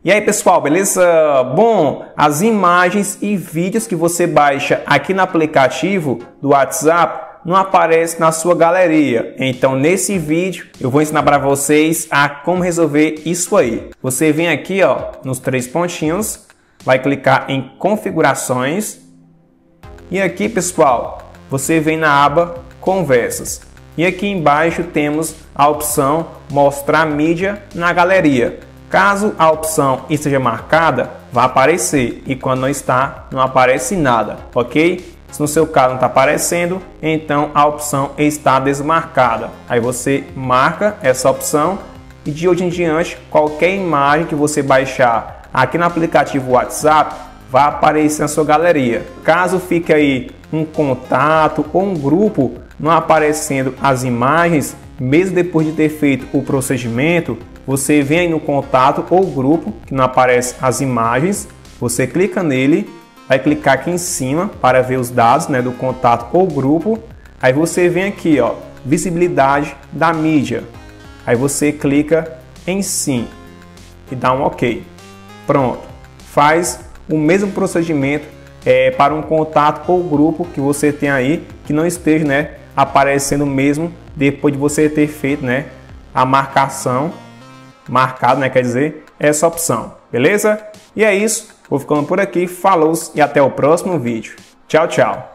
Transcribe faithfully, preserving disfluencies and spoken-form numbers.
E aí pessoal, beleza? Bom, as imagens e vídeos que você baixa aqui no aplicativo do WhatsApp não aparecem na sua galeria. Então nesse vídeo eu vou ensinar para vocês a como resolver isso aí. Você vem aqui ó, nos três pontinhos, vai clicar em configurações e aqui pessoal, você vem na aba conversas. E aqui embaixo temos a opção mostrar mídia na galeria. Caso a opção esteja marcada, vai aparecer, e quando não está, não aparece nada, ok? Se no seu caso não está aparecendo, então a opção está desmarcada. Aí você marca essa opção e de hoje em diante, qualquer imagem que você baixar aqui no aplicativo WhatsApp vai aparecer na sua galeria. Caso fique aí um contato ou um grupo não aparecendo as imagens, mesmo depois de ter feito o procedimento, você vem aí no contato ou grupo que não aparece as imagens, você clica nele, vai clicar aqui em cima para ver os dados, né, do contato ou grupo. Aí você vem aqui, ó, visibilidade da mídia. Aí você clica em sim e dá um OK. Pronto. Faz o mesmo procedimento é, para um contato ou grupo que você tem aí que não esteja, né, aparecendo mesmo depois de você ter feito, né, a marcação, marcado, né, quer dizer, essa opção, beleza? E é isso, vou ficando por aqui, falou e até o próximo vídeo. Tchau, tchau!